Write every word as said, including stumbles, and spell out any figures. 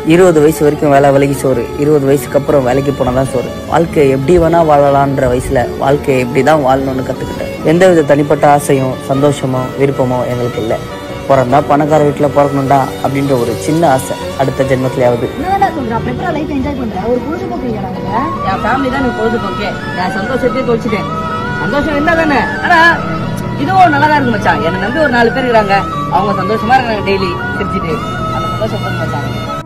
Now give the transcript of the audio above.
இருபது வயசு வரைக்கும் வேலை விலகி சோறு, இருபது வயசுக்கு அப்புறம் வேலைக்கு போனதான் சோறு. வாழ்க்கை எப்படி வேணா வாழலான்ற வயசுல வாழ்க்கையை எப்படி தான் வாழணும்னு கத்துக்கிட்டேன். எந்தவித தனிப்பட்ட ஆசையும் சந்தோஷமோ விருப்பமோ எங்களுக்கு இல்லை. பிறந்தா பணக்கார வீட்டில் பிறக்கணும்டா அப்படின்ற ஒரு சின்ன ஆசை அடுத்த ஜென்மத்திலேயாவது. என் ஃபேமிலி தான் எனக்கு பொழுதுபோக்கே. என் சந்தோஷத்தையே தொலைச்சிட்டேன். சந்தோஷம் என்ன தானே, ஆனா இதுவும் நல்லா தான் இருக்கு மச்சான். என்னை நம்பி ஒரு நாலு பேர் இருக்கிறாங்க, அவங்க சந்தோஷமா இருக்காங்க, டெய்லி சிரிச்சுட்டு. அந்த சந்தோஷம் மச்சான்.